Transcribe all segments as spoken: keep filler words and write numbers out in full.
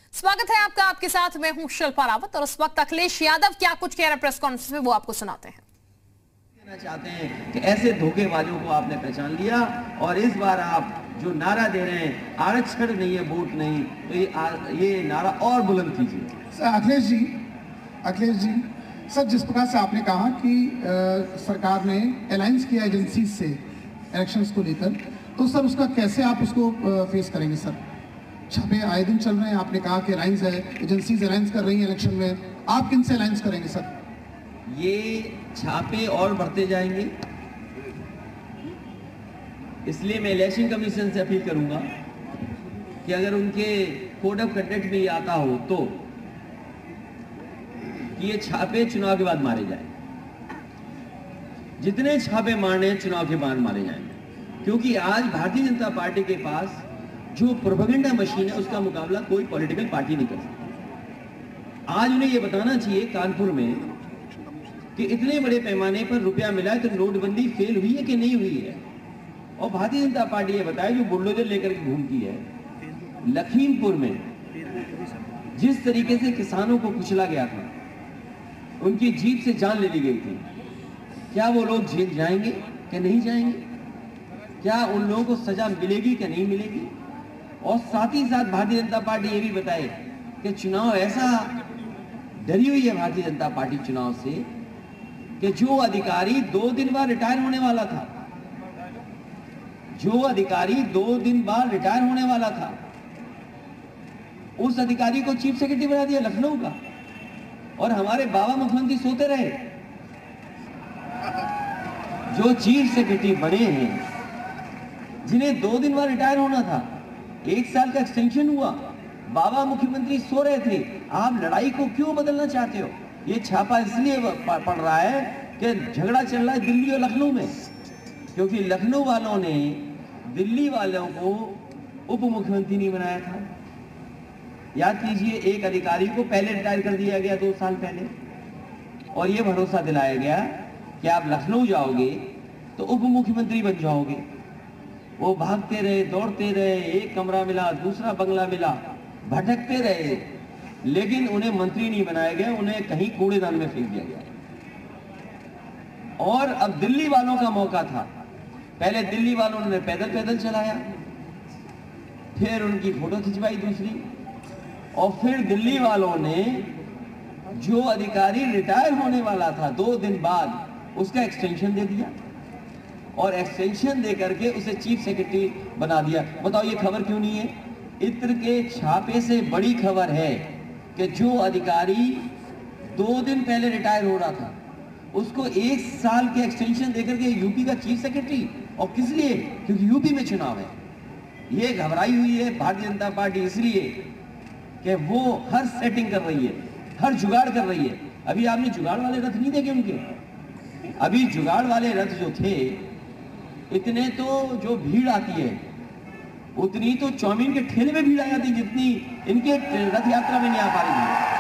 स्वागत है आपका, आपके साथ मैं हूं शिल्पा रावत और इस वक्त अखिलेश यादव क्या कुछ कह रहे हैं प्रेस कॉन्फ्रेंस में वो आपको सुनाते हैं। कहना चाहते हैं कि ऐसे धोखेबाजों को आपने पहचान लिया और इस बार आप जो नारा दे रहे हैं आरक्षण नहीं है वोट नहीं, तो ये आ, ये नारा और बुलंद कीजिए। अखिलेश जी अखिलेश जी सर, जिस प्रकार से आपने कहा कि आ, सरकार ने अलायंस किया एजेंसी से इलेक्शंस को लेकर, तो सर उसका कैसे आप उसको आ, फेस करेंगे? सर छापे आए दिन चल रहे हैं, आपने कहा कि अलायंस है, एजेंसीज अलायंस कर रही हैं इलेक्शन में, आप किन से अलायंस करेंगे सर? ये छापे और बढ़ते जाएंगे, इसलिए मैं इलेक्शन कमीशन से अपील करूंगा कि अगर उनके कोड ऑफ कंडक्ट में ये आता हो तो कि ये छापे चुनाव के बाद मारे जाए। जितने छापे मारने हैं चुनाव के बाद मारे जाएंगे, क्योंकि आज भारतीय जनता पार्टी के पास जो प्रोपेगेंडा मशीन है उसका मुकाबला कोई पॉलिटिकल पार्टी नहीं कर सकती। आज उन्हें यह बताना चाहिए कानपुर में कि इतने बड़े पैमाने पर रुपया मिला है तो नोटबंदी फेल हुई है कि नहीं हुई है, और भारतीय जनता पार्टी ये बताए जो बुलडोजर लेकर के घूमती है। लखीमपुर में जिस तरीके से किसानों को कुचला गया था, उनकी जीप से जान ले ली गई थी, क्या वो लोग जेल जाएंगे कि नहीं जाएंगे? क्या उन लोगों को सजा मिलेगी कि नहीं मिलेगी? और साथ ही साथ भारतीय जनता पार्टी ये भी बताए कि चुनाव ऐसा डरी हुई है भारतीय जनता पार्टी चुनाव से कि जो अधिकारी दो दिन बाद रिटायर होने वाला था जो अधिकारी दो दिन बाद रिटायर होने वाला था उस अधिकारी को चीफ सेक्रेटरी बना दिया लखनऊ का, और हमारे बाबा मुख्यमंत्री सोते रहे। जो चीफ सेक्रेटरी बने हैं, जिन्हें दो दिन बाद रिटायर होना था, एक साल का एक्सटेंशन हुआ, बाबा मुख्यमंत्री सो रहे थे। आप लड़ाई को क्यों बदलना चाहते हो? ये छापा इसलिए पड़ रहा है कि झगड़ा चल रहा है दिल्ली और लखनऊ में, क्योंकि लखनऊ वालों ने दिल्ली वालों को उप मुख्यमंत्री नहीं बनाया था। याद कीजिए, एक अधिकारी को पहले रिटायर कर दिया गया दो साल पहले, और ये भरोसा दिलाया गया कि आप लखनऊ जाओगे तो उप मुख्यमंत्री बन जाओगे। वो भागते रहे, दौड़ते रहे, एक कमरा मिला, दूसरा बंगला मिला, भटकते रहे, लेकिन उन्हें मंत्री नहीं बनाया गया, उन्हें कहीं कूड़ेदान में फेंक दिया गया। और अब दिल्ली वालों का मौका था। पहले दिल्ली वालों ने पैदल पैदल चलाया, फिर उनकी फोटो खिंचवाई दूसरी, और फिर दिल्ली वालों ने जो अधिकारी रिटायर होने वाला था दो दिन बाद, उसका एक्सटेंशन दे दिया, और एक्सटेंशन दे करके उसे चीफ सेक्रेटरी बना दिया। बताओ ये खबर क्यों नहीं है? इत्र के छापे से बड़ी खबर है कि जो अधिकारी दो दिन पहले रिटायर हो रहा था उसको एक साल के एक्सटेंशन देकर के यूपी का चीफ सेक्रेटरी, और किस लिए? क्योंकि यूपी में चुनाव है। ये घबराई हुई है भारतीय जनता पार्टी इसलिए कि वो हर सेटिंग कर रही है, हर जुगाड़ कर रही है। अभी आपने जुगाड़ वाले रथ नहीं देखे उनके? अभी जुगाड़ वाले रथ जो थे, इतने तो जो भीड़ आती है उतनी तो चौमीन के ठेले में भीड़ आ जाती जितनी इनके रथ यात्रा में नहीं आ पा रही थी।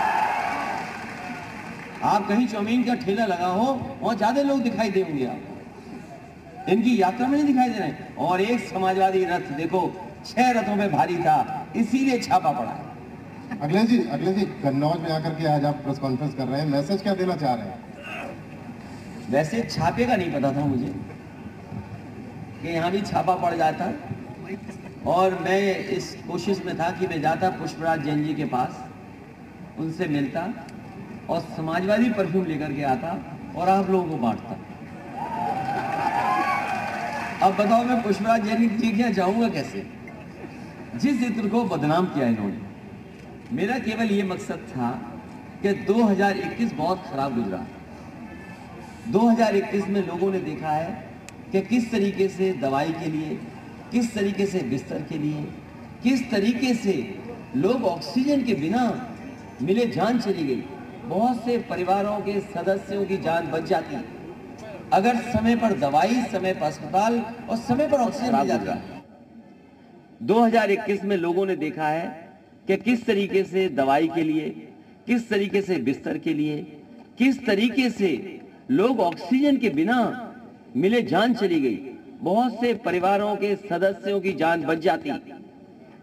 आप कहीं चौमीन का ठेला लगा हो, वहां ज्यादा लोग दिखाई देंगे, आप इनकी यात्रा में नहीं दिखाई दे रहे। और एक समाजवादी रथ देखो छह रथों में भारी था, इसीलिए छापा पड़ा है। अखिलेश जी अखिलेश जी कन्नौज में आकर के आज आप प्रेस कॉन्फ्रेंस कर रहे हैं, मैसेज क्या देना चाह रहे हैं? वैसे छापे का नहीं पता था मुझे कि यहाँ भी छापा पड़ जाता, और मैं इस कोशिश में था कि मैं जाता पुष्पराज जैन जी के पास, उनसे मिलता और समाजवादी परफ्यूम लेकर के आता और आप लोगों को बांटता। अब बताओ मैं पुष्पराज जैन जी के यहाँ जाऊंगा कैसे? जिस इत्र को बदनाम किया इन्होंने। मेरा केवल ये मकसद था कि दो हज़ार इक्कीस बहुत खराब गुजरा। दो हज़ार इक्कीस में लोगों ने देखा है कि किस तरीके से दवाई के लिए, किस तरीके से बिस्तर के लिए, किस तरीके से लोग ऑक्सीजन के बिना मिले जान चली गई। बहुत से परिवारों के सदस्यों की जान बच जाती अगर समय पर दवाई, समय पर अस्पताल और समय पर ऑक्सीजन मिल जाता। दो हज़ार इक्कीस में लोगों ने देखा है कि किस तरीके से दवाई के लिए, किस तरीके से बिस्तर के लिए, किस तरीके से लोग ऑक्सीजन के बिना मिले जान चली गई। बहुत से परिवारों के सदस्यों की जान बच जाती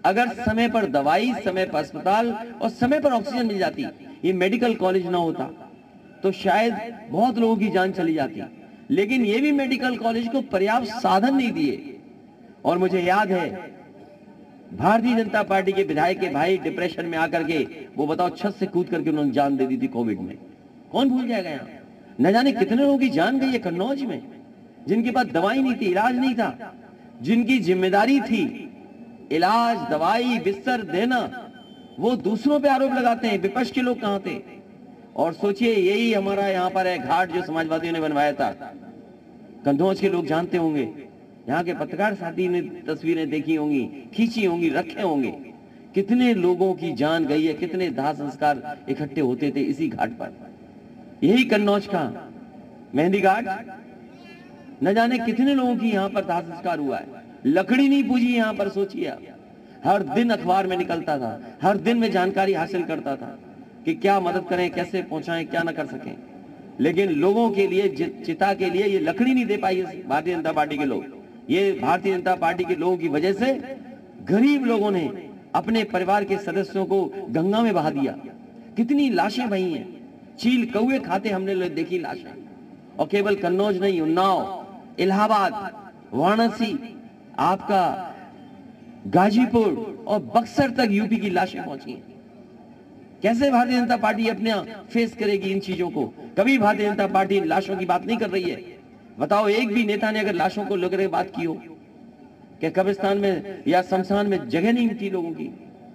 अगर समय पर दवाई, समय पर अस्पताल और समय पर ऑक्सीजन मिल जाती, ये मेडिकल कॉलेज ना होता तो शायद बहुत लोगों की जान चली जाती। लेकिन ये भी मेडिकल कॉलेज को पर्याप्त साधन नहीं दिए। और मुझे याद है भारतीय जनता पार्टी के विधायक के भाई डिप्रेशन में आकर के वो बताओ छत से कूद करके उन्होंने जान दे दी थी कोविड में। कौन भूल जाएगा यहाँ? न जाने कितने लोगों की जान गई है कन्नौज में, जिनके पास दवाई नहीं थी, इलाज नहीं था, जिनकी जिम्मेदारी थी इलाज, दवाई, बिस्तर देना, वो दूसरों पे आरोप लगाते हैं। विपक्ष के लोग कहां थे? और सोचिए यही हमारा यहाँ पर है घाट जो समाजवादियों ने बनवाया था। कन्नौज के लोग जानते होंगे, यहाँ के पत्रकार साथी ने तस्वीरें देखी होंगी, खींची होंगी, रखे होंगे, कितने लोगों की जान गई है, कितने दाह संस्कार इकट्ठे होते थे इसी घाट पर। यही कन्नौज का मेहंदी घाट, न जाने कितने लोगों की यहाँ पर दाह संस्कार हुआ है। लकड़ी नहीं पूजी यहाँ पर। सोचिए हर दिन अखबार में निकलता था, हर दिन में जानकारी हासिल करता था कि क्या मदद करें, कैसे पहुंचाएं, क्या ना कर सकें। लेकिन लोगों के लिए, चिता के लिए ये लकड़ी नहीं दे पाई भारतीय जनता पार्टी के लोग। ये भारतीय जनता पार्टी के लोगों की वजह से गरीब लोगों ने अपने परिवार के सदस्यों को गंगा में बहा दिया। कितनी लाशें बही हैं, चील कौए खाते हमने देखी लाशें। और केवल कन्नौज नहीं, उन्नाव, इलाहाबाद, वाराणसी, आपका गाजीपुर और बक्सर तक यूपी की लाशें पहुंची हैं। कैसे भारतीय जनता पार्टी अपने फेस करेगी इन चीजों को? कभी भारतीय जनता पार्टी लाशों की बात नहीं कर रही है। बताओ एक भी नेता ने अगर लाशों को लेकर बात की हो कि कब्रिस्तान में या शमशान में जगह नहीं मिलती लोगों की?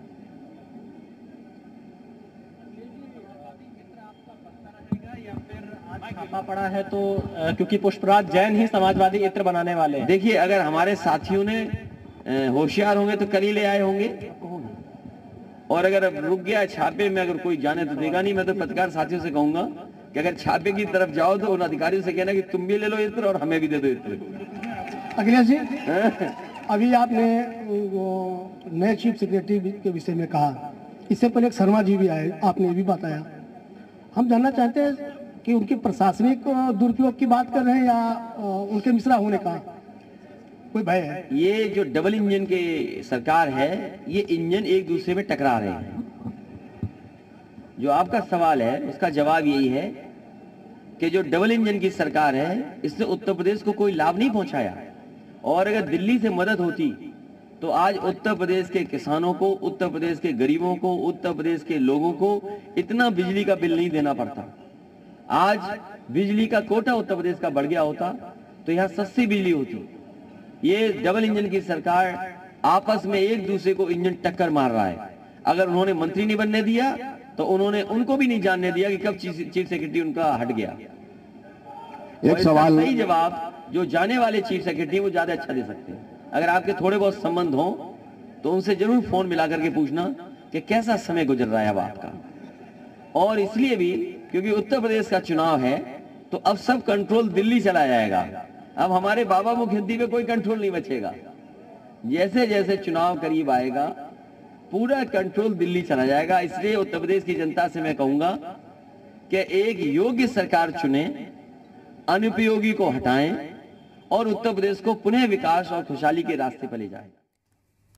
छापा पड़ा है तो क्योंकि पुष्पराज जैन ही समाजवादी इत्र बनाने वाले हैं। देखिए अगर हमारे साथियों ने होशियार होंगे तो कल ही ले आए होंगे, और अगर रुक गया छापे में, अगर कोई जाने तो देगा नहीं। मैं तो पत्रकार साथियों से कहूंगा कि अगर छापे की तरफ जाओ तो उन अधिकारियों से कहना कि तुम भी ले लो इत्र और हमें भी दे दो इत्र। अखिलेश जी, अभी आपने नए चीफ सेक्रेटरी के विषय में कहा, इससे पहले एक शर्मा जी भी आए, आपने भी बताया। हम जानना चाहते हैं कि उनकी प्रशासनिक दुरुपयोग की बात कर रहे हैं या उनके मिश्रा होने का कोई भय है? ये जो डबल इंजन के सरकार है, ये इंजन एक दूसरे में टकरा रहे हैं। जो आपका सवाल है उसका जवाब यही है कि जो डबल इंजन की सरकार है, इससे उत्तर प्रदेश को कोई लाभ नहीं पहुंचाया। और अगर दिल्ली से मदद होती तो आज उत्तर प्रदेश के किसानों को, उत्तर प्रदेश के गरीबों को, उत्तर प्रदेश के लोगों को इतना बिजली का बिल नहीं देना पड़ता। आज बिजली का कोटा उत्तर प्रदेश का बढ़ गया होता तो यहाँ सस्ती बिजली होती। ये डबल इंजन की सरकार आपस में एक दूसरे को इंजन टक्कर मार रहा है। अगर उन्होंने मंत्री नहीं बनने दिया तो उन्होंने उनको भी नहीं जानने दिया कि कब चीफ सेक्रेटरी उनका हट गया। एक सवाल, सही जवाब जो जाने वाले चीफ सेक्रेटरी वो ज्यादा अच्छा दे सकते हैं। अगर आपके थोड़े बहुत संबंध हो तो उनसे जरूर फोन मिला करके पूछना कि कैसा समय गुजर रहा है अब आपका। और इसलिए भी क्योंकि उत्तर प्रदेश का चुनाव है तो अब सब कंट्रोल दिल्ली चला जाएगा। अब हमारे बाबा मुख्यमंत्री पे कोई कंट्रोल नहीं बचेगा। जैसे जैसे चुनाव करीब आएगा पूरा कंट्रोल दिल्ली चला जाएगा। इसलिए उत्तर प्रदेश की जनता से मैं कहूंगा कि एक योग्य सरकार चुने, अनुपयोगी को हटाएं और उत्तर प्रदेश को पुनः विकास और खुशहाली के रास्ते पर ले जाएं।